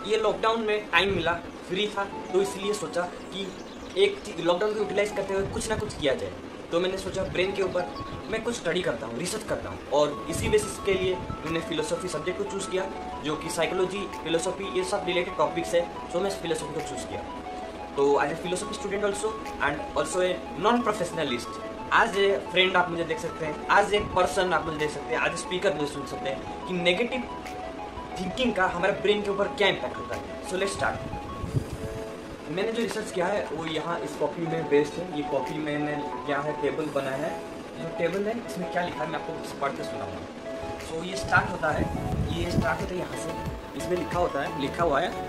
ये लॉकडाउन में टाइम मिला, फ्री था, तो इसलिए सोचा कि एक लॉकडाउन को यूटिलाइज करते हुए कुछ ना कुछ किया जाए। तो मैंने सोचा ब्रेन के ऊपर मैं कुछ स्टडी करता हूँ, रिसर्च करता हूँ, और इसी बेसिस के लिए मैंने फिलोसॉफी सब्जेक्ट को चूज़ किया, जो कि साइकोलॉजी, फिलोसॉफी ये सब रिलेटेड टॉपिक्स है, सो मैं फिलोसॉफी को चूज़ किया। तो as a philosophy student also and also a non professionalist, as a friend आप मुझे देख सकते हैं, एज ए पर्सन आप मुझे देख सकते हैं, एज ए स्पीकर मुझे सुन सकते हैं कि नेगेटिव थिंकिंग का हमारे ब्रेन के ऊपर क्या इम्पैक्ट होता है। So let's start. मैंने जो रिसर्च किया है वो यहाँ इस कॉपी में बेस्ड है। ये कॉपी मैंने क्या है, टेबल बनाया है। जो टेबल है इसमें क्या लिखा है मैं आपको पढ़ के सुनाऊंगा। सो ये स्टार्ट होता है यहाँ से। इसमें लिखा हुआ है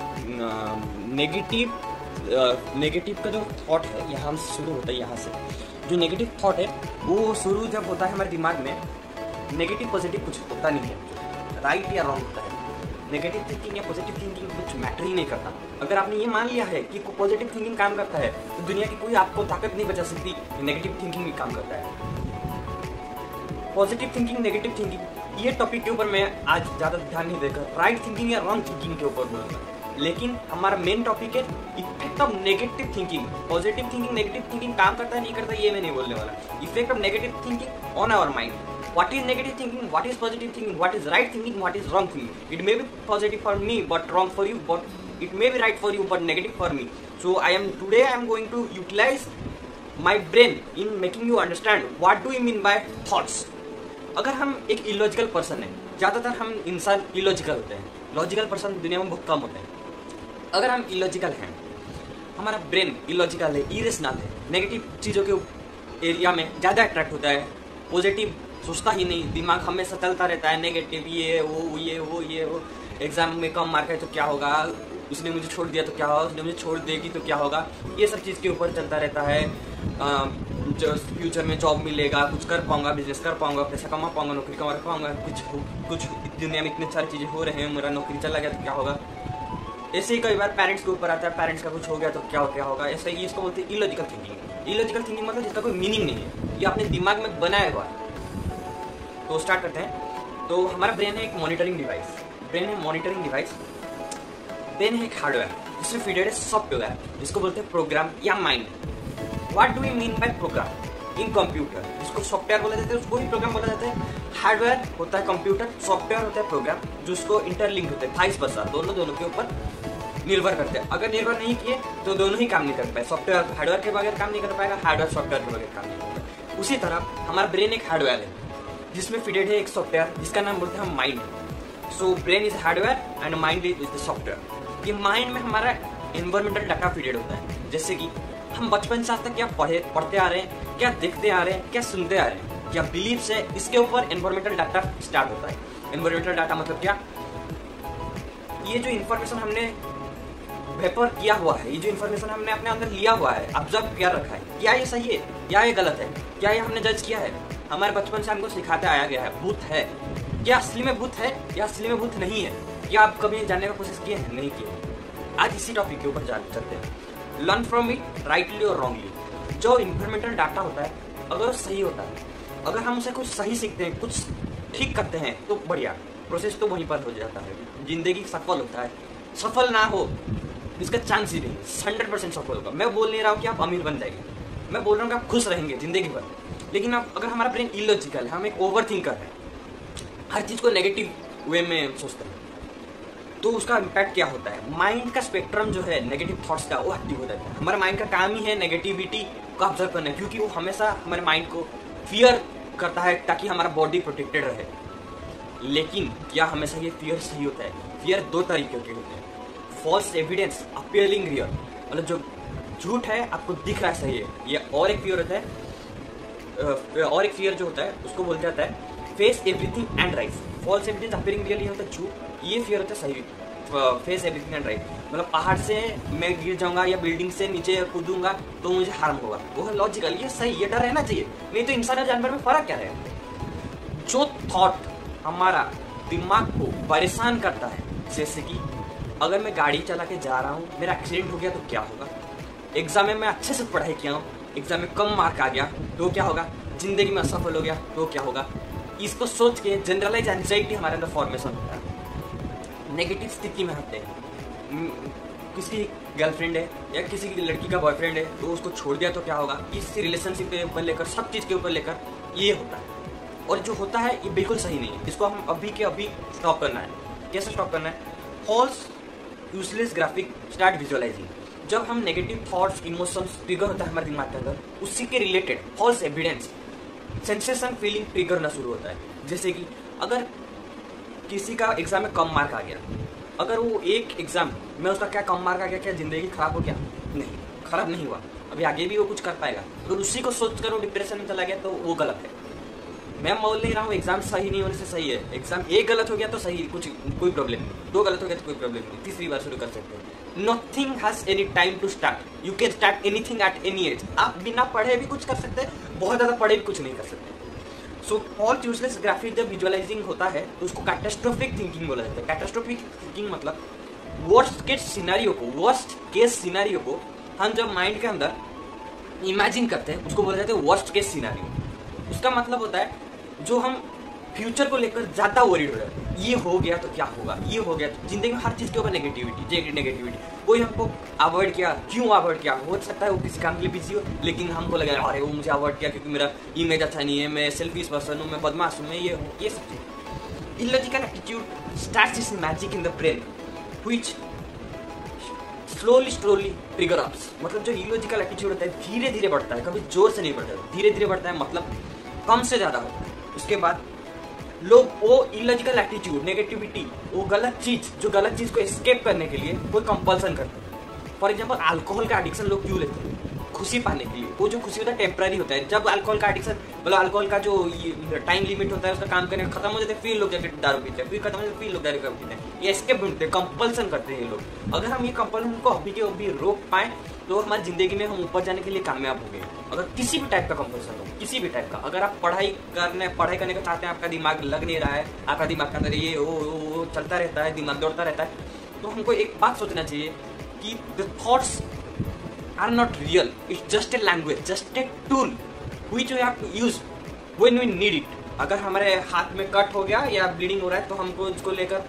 नेगेटिव का जो थॉट है यहाँ से शुरू होता है। यहाँ से जो नेगेटिव थॉट है वो शुरू जब होता है हमारे दिमाग में, नेगेटिव पॉजिटिव कुछ होता नहीं है, राइट या रॉन्ग होता है। नेगेटिव थिंकिंग या पॉजिटिव थिंकिंग कुछ मैटर ही नहीं करता। अगर आपने ये मान लिया है कि पॉजिटिव थिंकिंग काम करता है तो दुनिया की कोई आपको ताकत नहीं बचा सकती कि नेगेटिव थिंकिंग भी काम करता है। पॉजिटिव थिंकिंग, नेगेटिव थिंकिंग, ये टॉपिक के ऊपर मैं आज ज़्यादा ध्यान नहीं देकर राइट थिंकिंग या रॉन्ग थिंकिंग के ऊपर बोलूँगा। लेकिन हमारा मेन टॉपिक है effect of negative thinking. Positive thinking, negative thinking काम करता है नहीं करता ये मैं नहीं बोलने वाला। Effect of negative thinking on our mind. What is negative thinking? What is positive thinking? What is right thinking? What is wrong thinking? It may be positive for me, but wrong for you. But it may be right for you, but negative for me. So today I am going to utilize my brain in making you understand what do you mean by thoughts. अगर हम एक illogical person है, ज़्यादातर हम इंसान illogical होते हैं, logical person दुनिया में बहुत कम होते हैं। अगर हम इलॉजिकल हैं, हमारा ब्रेन इलॉजिकल है, इरेशनल है, नेगेटिव चीज़ों के एरिया में ज़्यादा अट्रैक्ट होता है, पॉजिटिव सोचता ही नहीं, दिमाग हमेशा चलता रहता है नेगेटिव, ये वो। एग्जाम में कम मार्क है तो क्या होगा, उसने मुझे छोड़ दिया तो क्या होगा, उसने मुझे छोड़ देगी तो क्या होगा, ये सब चीज़ के ऊपर चलता रहता है। जो फ्यूचर में जॉब मिलेगा, कुछ कर पाऊंगा, बिजनेस कर पाऊंगा, पैसा कमा पाऊंगा, नौकरी कमा पाऊंगा, कुछ दुनिया में इतने सारी चीज़ें हो रहे हैं, मेरा नौकरी चला गया तो क्या होगा। ऐसे ही कई बार पेरेंट्स के ऊपर आता है, पेरेंट्स का कुछ हो गया तो क्या होगा। ऐसे ही इसको बोलते हैं इलॉजिकल थिंकिंग। इलॉजिकल थिंकिंग मतलब जिसका कोई मीनिंग नहीं है, ये अपने दिमाग में बनाया हुआ है। तो स्टार्ट करते हैं। तो हमारा ब्रेन है एक मॉनिटरिंग डिवाइस। ब्रेन है एक हार्डवेयर जिसमें फीडेड है सॉफ्टवेयर, जिसको बोलते हैं प्रोग्राम या mind. What do we mean by program in computer? जिसको सॉफ्टवेयर बोला जाता है उसको भी प्रोग्राम बोला जाता है। हार्डवेयर होता है कंप्यूटर, सॉफ्टवेयर होता है प्रोग्राम, जिसको इंटरलिंक होते हैं, वाइस वर्सा, दोनों के ऊपर निर्भर करते हैं। अगर निर्भर नहीं किए तो दोनों ही काम नहीं कर पाए। सॉफ्टवेयर हार्डवेयर के बगैर काम नहीं कर पाएगा, हार्डवेयर सॉफ्टवेयर के बगैर काम नहीं कर पाएगा। उसी तरह हमारा ब्रेन एक हार्डवेयर है जिसमें फिटेड है एक सॉफ्टवेयर जिसका नाम बोलते हैं हम mind. So brain is hardware and mind is the software. ये माइंड में हमारा एनवायरमेंटल डाटा फिटेड होता है। जैसे कि हम बचपन से आज तक क्या पढ़ते आ रहे हैं, क्या देखते आ रहे हैं, क्या सुनते आ रहे हैं, क्या बिलीव्स है, इसके ऊपर एनवायरमेंटल डाटा स्टार्ट होता है। एनवायरमेंटल डाटा मतलब क्या? ये जो इन्फॉर्मेशन हमने वेपर किया हुआ है, ये जो इन्फॉर्मेशन हमने अपने अंदर लिया हुआ है, ऑब्जर्व किया रखा है, क्या ये सही है, क्या ये गलत है, क्या ये हमने जज किया है, हमारे बचपन से हमको सिखाते आया गया है। भूत है, क्या असली में भूत है या असली में भूत नहीं है, क्या आप कभी जानने की कोशिश किए हैं? नहीं किए। आज इसी टॉपिक के ऊपर चलते हैं। लर्न फ्रॉम इट राइटली और रॉन्गली। जो इन्फॉर्मेटल डाटा होता है अगर सही होता है, अगर हम उसे कुछ सही सीखते हैं, कुछ ठीक करते हैं तो बढ़िया, प्रोसेस तो वहीं पर हो जाता है, जिंदगी सफल होता है। सफल ना हो इसका चांस ही नहीं, 100% सफल होगा। मैं बोल नहीं रहा हूँ कि आप अमीर बन जाएंगे, मैं बोल रहा हूँ कि आप खुश रहेंगे जिंदगी भर। लेकिन आप अगर हमारा ब्रेन इलॉजिकल है, हम एक ओवर थिंकर है, हर चीज़ को नेगेटिव वे में सोचते हैं, तो उसका इम्पैक्ट क्या होता है? माइंड का स्पेक्ट्रम जो है नेगेटिव थॉट्स का वो एक्टिव हो जाता है। हमारे माइंड का काम ही है नेगेटिविटी को ऑब्जर्व करना, क्योंकि वो हमेशा हमारे माइंड को फियर करता है ताकि हमारा बॉडी प्रोटेक्टेड रहे। लेकिन क्या हमेशा ये फियर सही होता है? फियर दो तरीके के होते हैं। फॉल्स एविडेंस अपीयरिंग रियल, मतलब जो झूठ है आपको दिख रहा है सही है, ये। और एक फियर होता है, और एक फियर जो होता है उसको बोल जाता है face everything and right. False evidence appearing real ये होता है झूठ, ये फियर होता है सही, फेस एवरीथिंग एंड राइट। मतलब पहाड़ से मैं गिर जाऊंगा या बिल्डिंग से नीचे कूदूंगा तो मुझे हार्म होगा, वो है लॉजिकल, ये सही, ये डर रहना चाहिए। नहीं तो इंसान और जानवर में फर्क क्या है? जो थॉट हमारा दिमाग को परेशान करता है, जैसे कि अगर मैं गाड़ी चला के जा रहा हूँ, मेरा एक्सीडेंट हो गया तो क्या होगा, एग्जाम में मैं अच्छे से पढ़ाई किया हूँ, एग्जाम में कम मार्क आ गया तो क्या होगा, जिंदगी में असफल हो गया तो क्या होगा। इसको सोच के जनरलाइज एंजाइटी हमारे अंदर फॉर्मेशन होता है, नेगेटिव स्थिति में होते हैं। किसी गर्लफ्रेंड है या किसी की लड़की का बॉयफ्रेंड है तो उसको छोड़ दिया तो क्या होगा, इस रिलेशनशिप के ऊपर लेकर, सब चीज़ के ऊपर लेकर ये होता है। और जो होता है ये बिल्कुल सही नहीं है, इसको हम अभी के अभी स्टॉप करना है। कैसे स्टॉप करना है? False useless graphic start visualising. जब हम नेगेटिव थॉट्स, इमोशंस ट्रिगर होता है हमारे दिमाग के अंदर, उसी के related false evidence, sensation, feeling trigger होना शुरू होता है। जैसे कि अगर किसी का एग्जाम में कम मार्क आ गया, अगर वो एक एग्जाम में उसका क्या कम मार्क आ गया, क्या जिंदगी खराब हो गया? नहीं, खराब नहीं हुआ, अभी आगे भी वो कुछ कर पाएगा। अगर उसी को सोचकर वो डिप्रेशन में चला गया तो वो गलत है। मैं बोल नहीं रहा हूँ एग्जाम सही नहीं होने से सही है, एग्जाम एक गलत हो गया तो सही, कोई प्रॉब्लम नहीं, दो गलत हो गया तो कोई प्रॉब्लम नहीं, तीसरी बार शुरू कर सकते हैं। Nothing has any time to start, you can start anything at any age. आप बिना पढ़े भी कुछ कर सकते हैं, बहुत ज़्यादा पढ़े भी कुछ नहीं कर सकते। सो फॉल्स यूजलेस ग्राफिक जब विजुअलाइजिंग होता है तो उसको कैटास्ट्रोफिक थिंकिंग बोला जाता है। कैटास्ट्रोफिक थिंकिंग मतलब वर्स्ट केस सिनारियो को हम जब माइंड के अंदर इमेजिन करते हैं उसको बोला जाता है वर्स्ट केस सिनारियो। उसका मतलब होता है जो हम फ्यूचर को लेकर ज्यादा वरीड हो रहे हैं, ये हो गया तो क्या होगा, ये हो गया तो जिंदगी में हर चीज के ऊपर नेगेटिविटी। कोई हमको अवॉइड किया, क्यों अवॉइड किया? हो सकता है वो किसी काम के लिए बिजी हो, लेकिन हमको लगा अरे वो मुझे अवॉइड किया क्योंकि मेरा इमेज अच्छा नहीं है, मैं सेल्फिश पर्सन हूँ, मैं बदमाश हूँ, मैं ये हूँ, ये सब चीज। Illogical attitude starts this magic in the brain which slowly trigger ups. मतलब जो इलॉजिकल एटीट्यूड होता है धीरे धीरे बढ़ता है, कभी जोर से नहीं बढ़ता, धीरे धीरे बढ़ता है, मतलब कम से ज्यादा होता है। उसके बाद लोग वो इलॉजिकल एटीट्यूड, नेगेटिविटी, वो गलत चीज को एस्केप करने के लिए कोई कंपल्सन करते हैं। फॉर एग्जांपल अल्कोहल का एडिक्शन लोग क्यों लेते हैं? खुशी पाने के लिए। वो जो खुशी होता है टेम्पररी होता है। जब अल्कोहल का एडिक्शन, मतलब अल्कोहल का जो टाइम लिमिट होता है उसका काम करने खत्म हो जाता है, फिर लोग जाके दारू पीते हैं, फिर खत्म हो जाता है, फिर लोग दारू पीते हैं। ये एस्केप ढूंढते हैं, कंपल्सन करते हैं ये लोग। अगर हम ये कंपल्सन को अभी के अभी रोक पाए तो हमारी जिंदगी में हम ऊपर जाने के लिए कामयाब हो गए। अगर किसी भी टाइप का कंपल्सन हो, किसी भी टाइप का, अगर आप पढ़ाई करने का चाहते हैं, आपका दिमाग लग नहीं रहा है, आपका दिमाग के अंदर ये वो चलता रहता है, दिमाग दौड़ता रहता है, तो हमको एक बात सोचना चाहिए कि the thoughts are not real, it's just a language, just a tool which we have to use when we need it. अगर हमारे हाथ में कट हो गया या ब्लीडिंग हो रहा है तो हमको इसको लेकर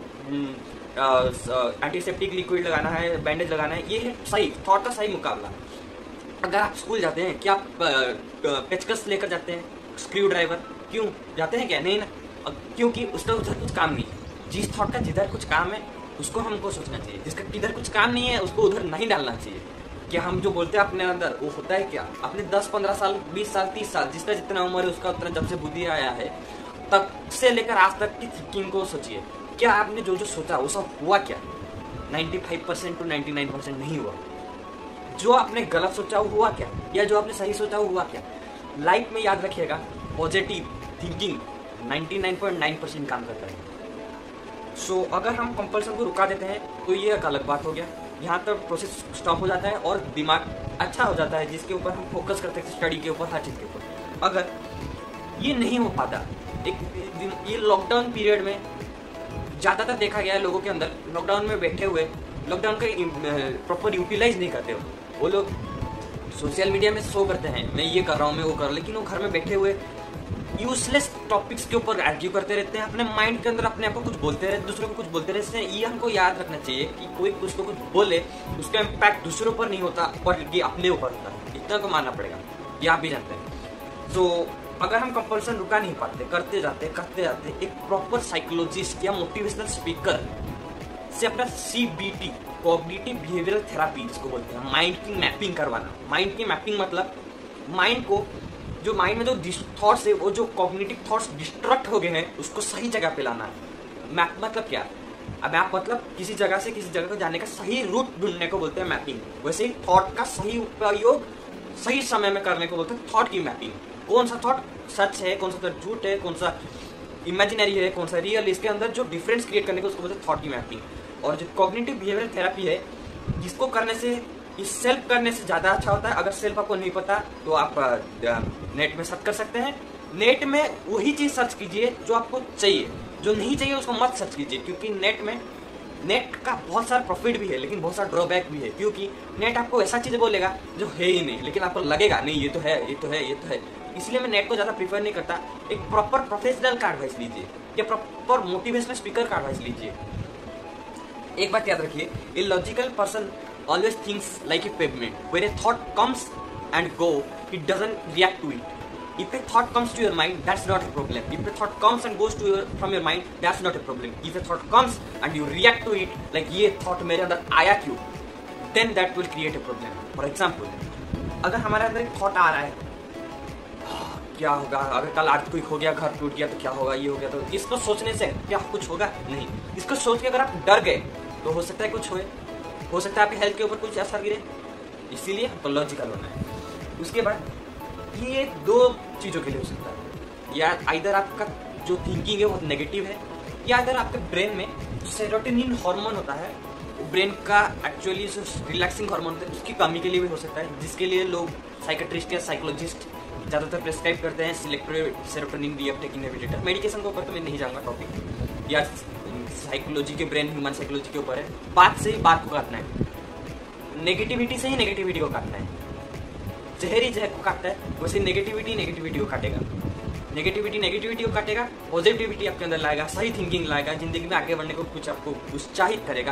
एंटीसेप्टिक लिक्विड लगाना है, बैंडेज लगाना है, ये है सही थॉट का सही मुकाबला। अगर आप स्कूल जाते हैं, क्या पेचकस लेकर जाते हैं, स्क्रू ड्राइवर क्यों जाते हैं? क्या नहीं ना, क्योंकि उसका उधर कुछ काम नहीं है। जिस थॉट का जिधर कुछ काम है उसको हमको सोचना चाहिए, जिसका किधर कुछ काम नहीं है उसको उधर नहीं डालना चाहिए। कि हम जो बोलते हैं अपने अंदर वो होता है क्या? अपने 10-15 साल, 20 साल, 30 साल, जिसका जितना उम्र है उसका उतना, जब से बुद्धि आया है तब से लेकर आज तक की थिंकिंग को सोचिए। क्या आपने जो सोचा वो सब हुआ क्या? 95% to 99% नहीं हुआ। जो आपने गलत सोचा वो हुआ क्या, या जो आपने सही सोचा वो हुआ क्या? लाइफ में याद रखिएगा, पॉजिटिव थिंकिंग 99.9% काम करता है। सो अगर हम कंपल्सन को रुका देते हैं तो ये एक अलग बात हो गया, यहाँ तक प्रोसेस स्टॉप हो जाता है और दिमाग अच्छा हो जाता है, जिसके ऊपर हम फोकस करते हैं, स्टडी के ऊपर, हर चीज़ के ऊपर। अगर ये नहीं हो पाता, ये लॉकडाउन पीरियड में ज़्यादातर देखा गया है लोगों के अंदर, लॉकडाउन में बैठे हुए लॉकडाउन का प्रॉपर यूटिलाइज नहीं करते हो। वो लोग सोशल मीडिया में शो करते हैं मैं ये कर रहा हूँ, मैं वो कर रहा हूँ, लेकिन वो घर में बैठे हुए यूजलेस टॉपिक्स के ऊपर आर्ग्यू करते रहते हैं, अपने माइंड के अंदर अपने आप को कुछ बोलते रहते, दूसरों को कुछ बोलते रहते हैं। ये हमको याद रखना चाहिए कि कोई कुछ तो कुछ बोले, उसका इम्पैक्ट दूसरों पर नहीं होता और ये अपने ऊपर होता है, इतना तो मानना पड़ेगा, ये आप भी जानते हैं। तो अगर हम कंपल्सन रुका नहीं पाते, करते जाते एक प्रॉपर साइकोलॉजिस्ट या मोटिवेशनल स्पीकर से अपना CBT, कॉग्निटिव बिहेवियरल थेरापी इसको बोलते हैं, माइंड की मैपिंग करवाना। माइंड की मैपिंग मतलब माइंड को, जो माइंड में जो थॉट्स है, वो जो कॉग्निटिव थॉट्स डिस्ट्रक्ट हो गए हैं उसको सही जगह पे लाना है। मैप मतलब क्या? अब मैप मतलब किसी जगह से किसी जगह को जाने का सही रूट ढूंढने को बोलते हैं मैपिंग। वैसे ही थॉट का सही उपयोग सही समय में करने को बोलते हैं थॉट की मैपिंग। कौन सा थॉट सच है, कौन सा थॉट झूठ है, कौन सा इमेजिनरी है, कौन सा रियल, इसके अंदर जो डिफरेंस क्रिएट करने को उसको बोलते हैं थॉट की मैपिंग। और जो कॉग्निटिव बिहेवियरल थेरापी है, जिसको करने से, इस सेल्फ करने से ज़्यादा अच्छा होता है। अगर सेल्फ आपको नहीं पता तो आप नेट में सर्च कर सकते हैं। नेट में वही चीज़ सर्च कीजिए जो आपको चाहिए, जो नहीं चाहिए उसको मत सर्च कीजिए, क्योंकि नेट का बहुत सारा प्रॉफिट भी है लेकिन बहुत सारा ड्रॉबैक भी है। क्योंकि नेट आपको ऐसा चीज़ बोलेगा जो है ही नहीं, लेकिन आपको लगेगा नहीं ये तो है, ये तो है, ये तो है। इसलिए मैं नेट को ज़्यादा प्रीफर नहीं करता। एक प्रॉपर प्रोफेशनल का एडवाइस लीजिए या प्रॉपर मोटिवेशनल स्पीकर का एडवाइस लीजिए। एक बात याद रखिए, a logical person always thinks like a pavement. Where a thought comes and go, it doesn't react to it. If a thought comes to your mind, that's not a problem. If a thought comes and goes to from your mind, that's not a problem. If a thought comes and you react to it, like ये thought मेरे अंदर आया क्यों, then that will create a problem. For example, अगर हमारे अंदर एक thought आ रहा है, क्या होगा अगर कल अर्थक्वेक हो गया, घर टूट गया तो क्या होगा, ये हो गया तो, इसको सोचने से क्या कुछ होगा? नहीं। इसको सोच के अगर आप डर गए तो हो सकता है कुछ हो सकता है आपकी हेल्थ के ऊपर कुछ असर गिरे। इसीलिए हमको लॉजिकल होना है। उसके बाद ये दो चीज़ों के लिए हो सकता है, या इधर आपका जो थिंकिंग है वो नेगेटिव है, या इधर आपके ब्रेन में सेरोटोनिन हार्मोन होता है, ब्रेन का एक्चुअली जो रिलैक्सिंग हार्मोन होता है उसकी कमी के लिए भी हो सकता है, जिसके लिए लोग साइकेट्रिस्ट या साइकोलॉजिस्ट ज़्यादातर प्रेस्क्राइब करते हैं selective serotonin reuptake inhibitor. Medication के ऊपर तो मैं नहीं जाऊँगा टॉपिक, या साइकोलॉजी के ब्रेन ह्यूमन साइकोलॉजी के ऊपर है। बात से ही बात को काटना है, नेगेटिविटी से ही नेगेटिविटी को काटना है। जहर जहर को काटता है, वैसे नेगेटिविटी को काटेगा, नेगेटिविटी को काटेगा, पॉजिटिविटी आपके अंदर लाएगा, सही थिंकिंग लाएगा, जिंदगी में आगे बढ़ने को कुछ आपको उत्साहित करेगा।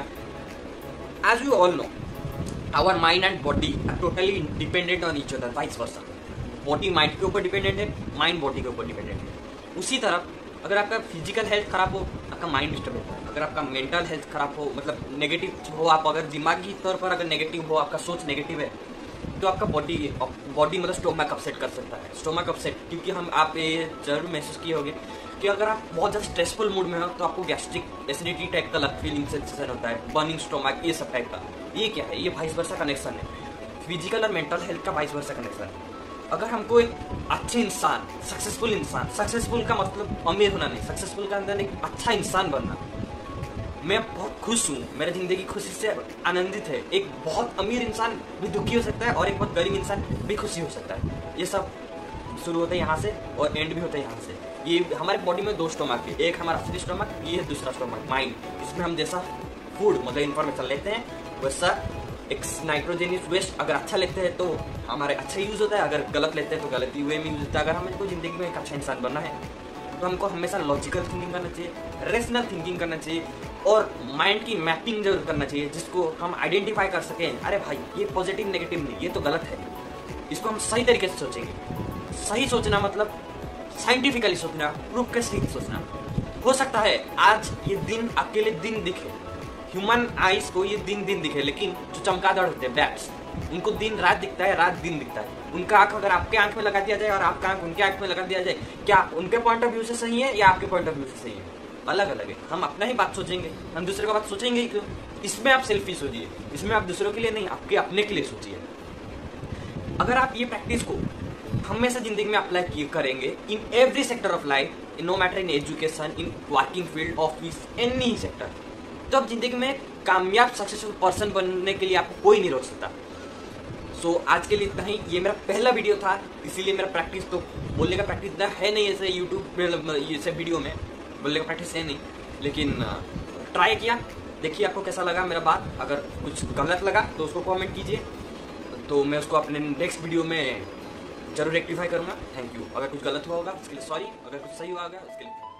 As you all know, our mind and body are totally dependent on each other, vice versa. Body mind के ऊपर डिपेंडेंट है, माइंड बॉडी के ऊपर डिपेंडेंट है। उसी तरह अगर आपका फिजिकल हेल्थ खराब हो, आपका माइंड डिस्टर्ब होता है। अगर आपका मेंटल हेल्थ खराब हो, मतलब नेगेटिव हो, आप अगर दिमागी तौर पर अगर नेगेटिव हो, आपका सोच नेगेटिव है, तो आपका बॉडी मतलब स्टोमक अपसेट कर सकता है। स्टोमक अपसेट क्योंकि आप ये जरूर महसूस किए होंगे कि अगर आप बहुत ज़्यादा स्ट्रेसफुल मूड में हो तो आपको गैस्ट्रिक एसिडिटी टाइप का फीलिंग सेंसेशन होता है, बर्निंग स्टोमक, ये सब टाइप का। ये क्या है? ये वाइस वर्सा कनेक्शन है, फिजिकल और मेंटल हेल्थ का वाइस वर्सा कनेक्शन है। अगर हमको एक अच्छे इंसान, सक्सेसफुल का मतलब अमीर होना नहीं, सक्सेसफुल का अंदर एक अच्छा इंसान बनना। मैं बहुत खुश हूँ, मेरी जिंदगी खुशी से आनंदित है। एक बहुत अमीर इंसान भी दुखी हो सकता है और एक बहुत गरीब इंसान भी खुशी हो सकता है। ये सब शुरू होता है यहाँ से और एंड भी होता है यहाँ से। ये हमारे बॉडी में दो स्टोमक है, एक हमारा असली स्टोमक, ये है दूसरा स्टोमक माइंड। इसमें हम जैसा फूड मतलब इन्फॉर्मेशन लेते हैं, वैसा एक नाइट्रोजनियस वेस्ट अगर अच्छा लेते हैं तो हमारे अच्छा यूज होता है, अगर गलत लेते हैं तो गलत वे में यूज होता है। अगर हमें कोई जिंदगी में एक अच्छा इंसान बनना है तो हमको हमेशा लॉजिकल थिंकिंग करना चाहिए, रेशनल थिंकिंग करना चाहिए और माइंड की मैपिंग जरूर करना चाहिए, जिसको हम आइडेंटिफाई कर सकें। अरे भाई ये पॉजिटिव नेगेटिव नहीं, ये तो गलत है, इसको हम सही तरीके से सोचेंगे। सही सोचना मतलब साइंटिफिकली सोचना, प्रूफ के सही सोचना। हो सकता है आज ये दिन अकेले दिन दिखे, ह्यूमन आइज को ये दिन दिखे, लेकिन जो चमगादड़ होते हैं बैट्स, उनको दिन रात दिखता है, रात दिन दिखता है। उनका आंख अगर आपके आंख में लगा दिया जाए और आपका आंख उनके आंख में लगा दिया जाए, क्या उनके पॉइंट ऑफ व्यू से सही है या आपके पॉइंट ऑफ व्यू से सही है? अलग अलग है। हम अपना ही बात सोचेंगे, हम दूसरे का बात सोचेंगे ही क्यों? इसमें आप सेल्फिश सोचिए, इसमें आप दूसरों के लिए नहीं, आपके अपने के लिए सोचिए। अगर आप ये प्रैक्टिस को हमेशा जिंदगी में अप्लाई करेंगे in every sector of life, no matter in education, in working field, office, any sector, तो अब जिंदगी में कामयाब सक्सेसफुल पर्सन बनने के लिए आपको कोई नहीं रोक सकता। सो आज के लिए इतना ही। ये मेरा पहला वीडियो था, इसीलिए मेरा प्रैक्टिस तो बोलने का प्रैक्टिस इतना है नहीं, ऐसे यूट्यूब ये वीडियो में बोलने का प्रैक्टिस है नहीं, लेकिन ट्राई किया। देखिए आपको कैसा लगा मेरा बात। अगर कुछ गलत लगा तो उसको कमेंट कीजिए, तो मैं उसको अपने नेक्स्ट वीडियो में जरूर रेक्टिफाई करूँगा। Thank you. अगर कुछ गलत हुआ होगा उसके लिए सॉरी, अगर कुछ सही हुआ होगा उसके लिए